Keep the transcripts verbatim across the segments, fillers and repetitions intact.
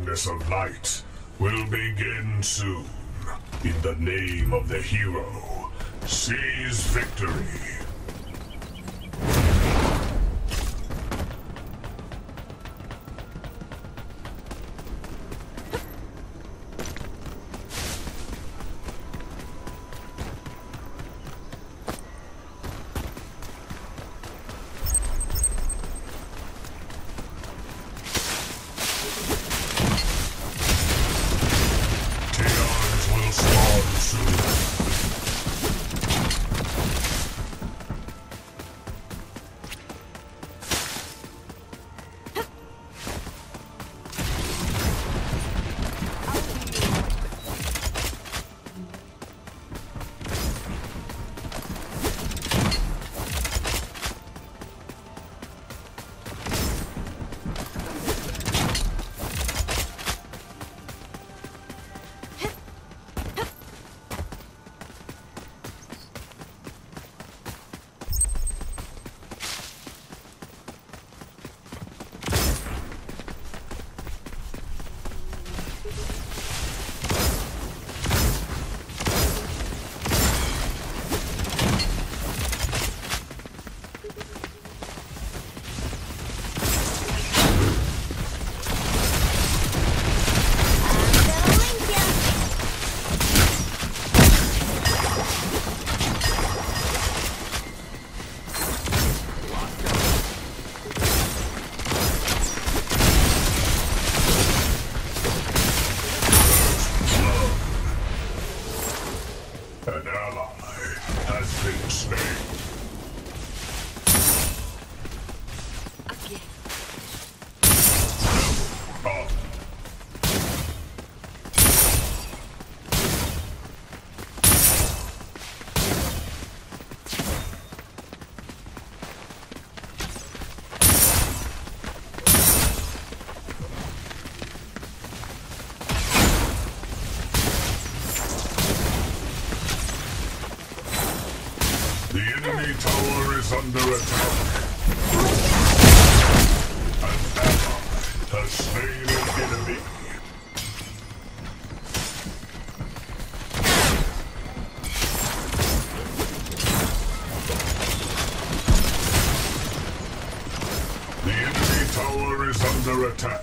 darkness of light will begin soon. In the name of the hero, seize victory. An ally has been slain. Okay. Up. The enemy tower is under attack. An ally has slain an enemy. The enemy tower is under attack.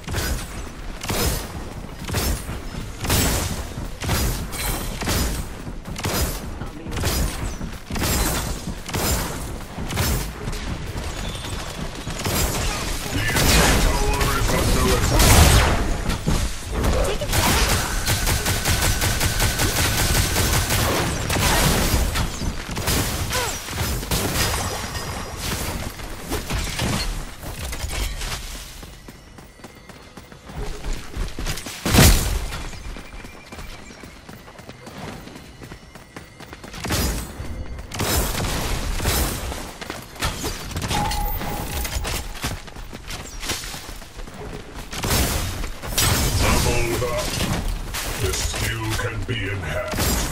The skill can be enhanced.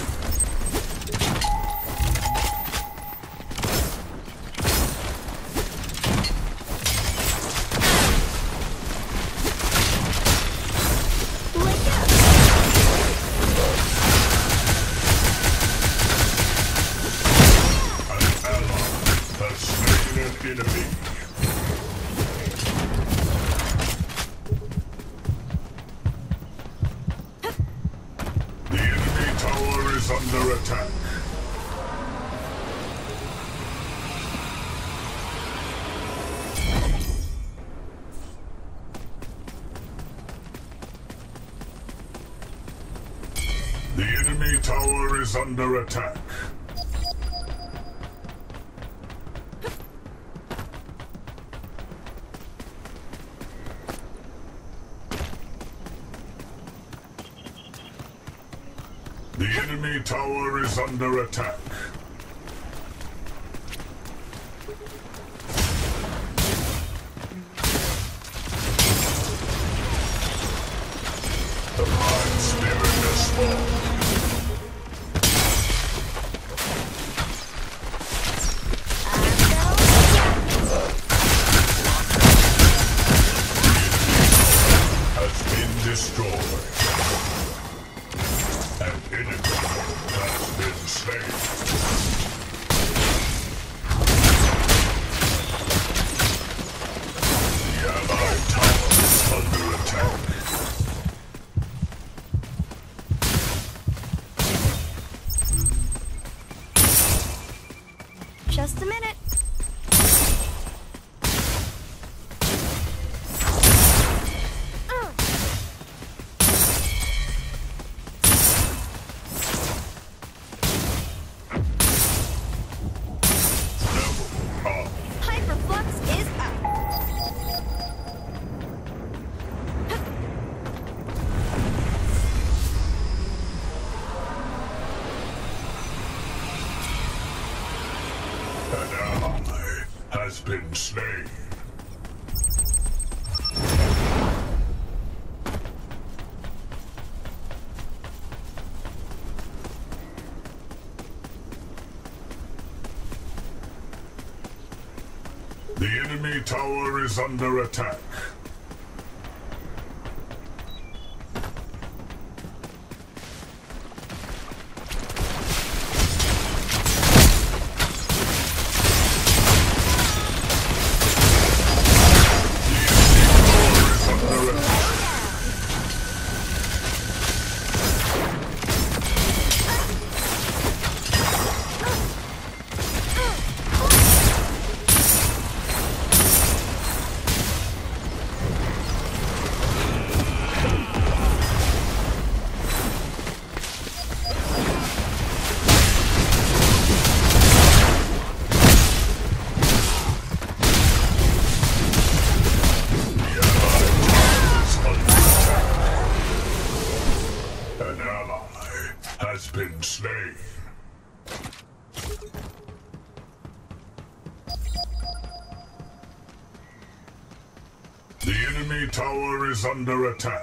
An ally has slain an enemy. Under attack. The enemy tower is under attack. The enemy tower is under attack. The Mind Spirit has spawned. Has been destroyed. Just a minute. Hyperflux is up. An ally has been slain. The enemy tower is under attack. Has been slain. The enemy tower is under attack.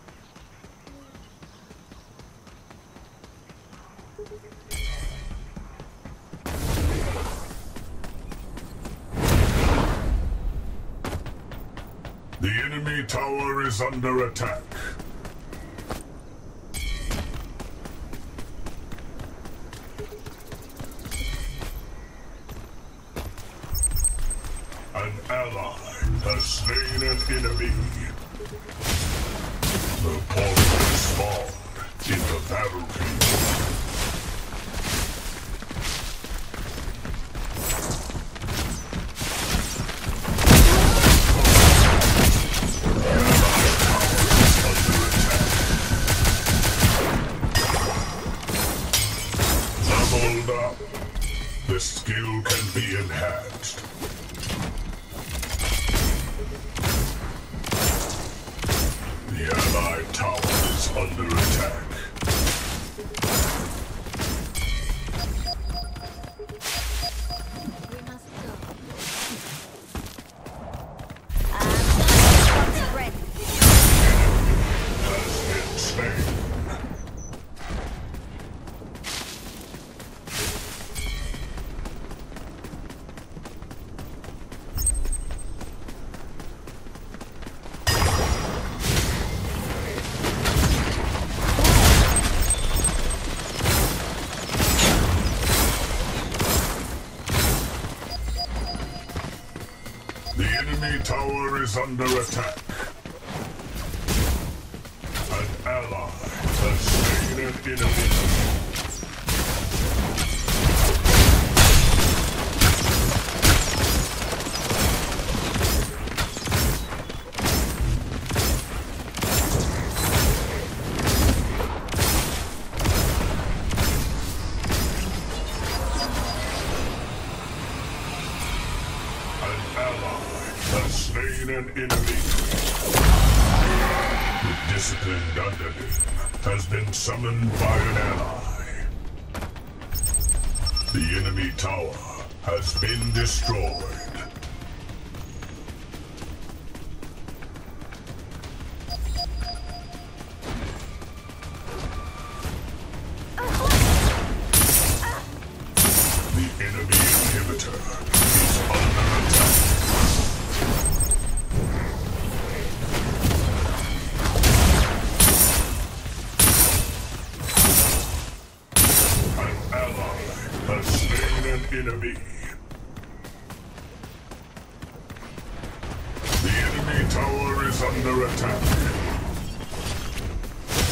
The enemy tower is under attack. An ally has slain an enemy. The portal is spawned in the battlefield. Leveled up. The skill can be enhanced. The allied tower is under attack. We must go. I'm ready. Has been slain. The enemy tower is under attack. An ally has slain an enemy. An ally has slain an enemy. The disciplined underling has been summoned by an ally. The enemy tower has been destroyed. The enemy inhibitor is under attack. An ally has slain an enemy. The enemy tower is under attack.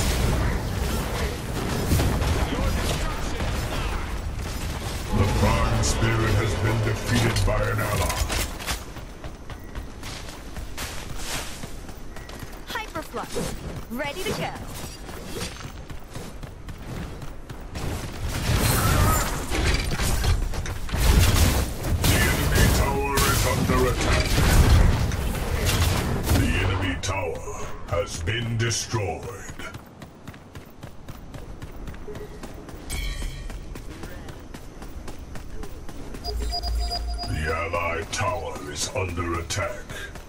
The prime Dragon Spirit has been defeated by an ally. Hyperflux. Ready to go. The enemy tower is under attack. The enemy tower has been destroyed. The allied tower is under attack.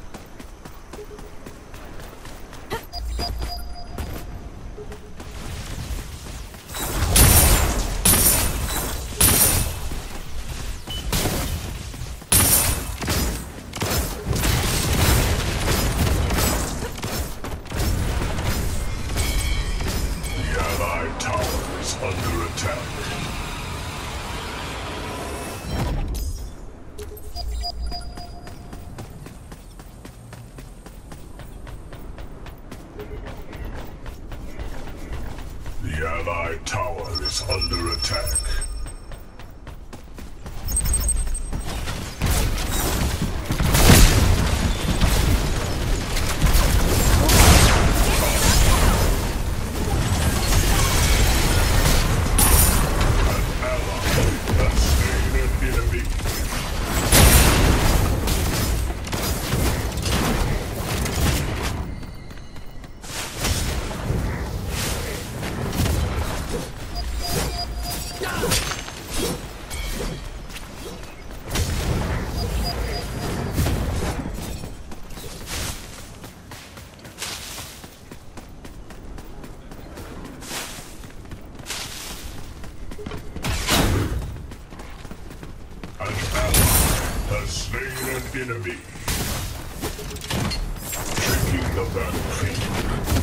The allied tower is under attack. The allied tower is under attack. An ally has slain an enemy. An ally has slain an enemy. Taking the battlefield.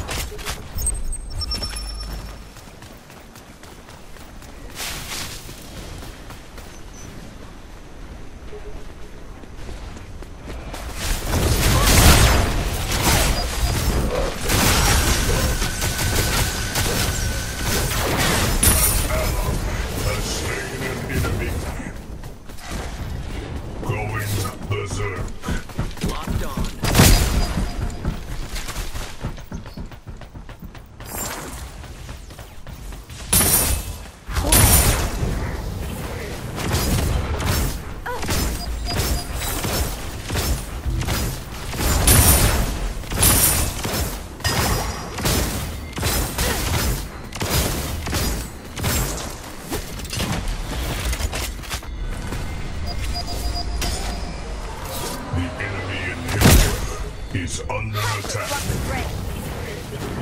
Has slain an enemy. Going berserk. Locked on. The enemy inhibitor is under attack. Flux ready.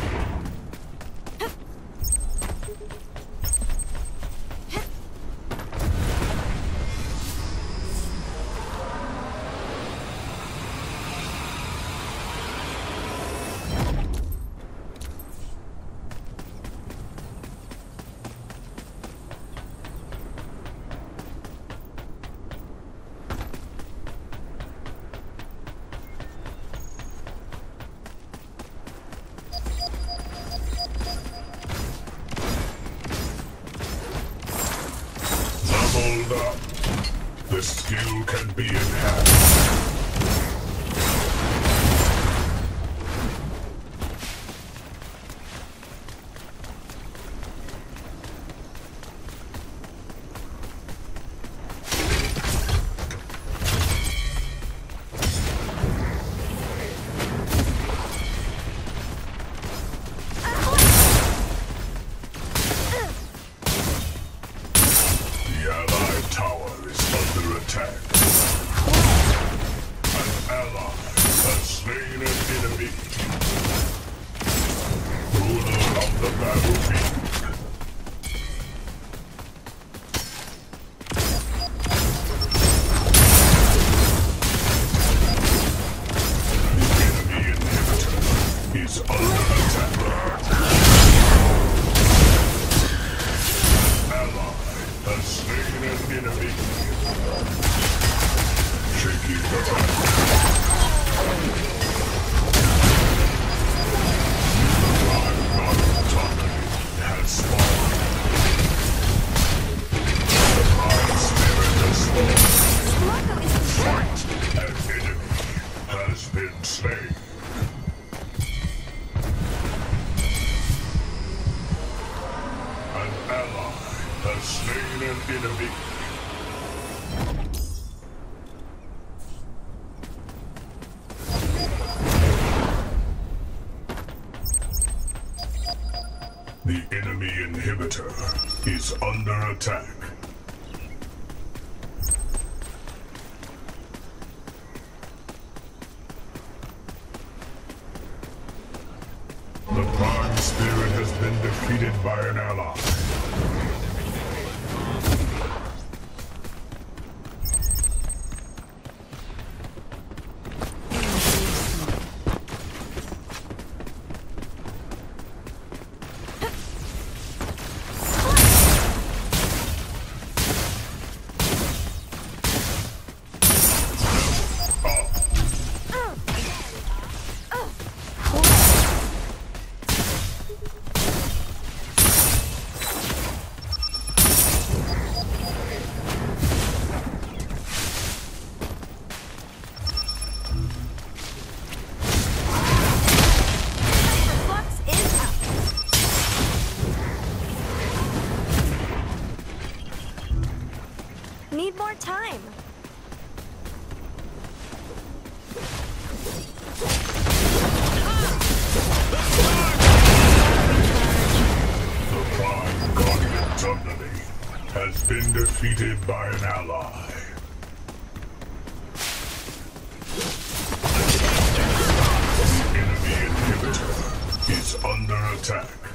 Leveled up. The skill can be enhanced. The allied tower is under attack. An ally has slain an enemy. Ruler of the battlefield. The enemy inhibitor is under attack. Ally has slain an enemy. Shaking the battle. I'm not autonomy has spawned. The The enemy inhibitor is under attack. The Prime Spirit has been defeated by an ally. Need more time. The Prime Guardian Suddenly has been defeated by an ally. The enemy inhibitor is under attack.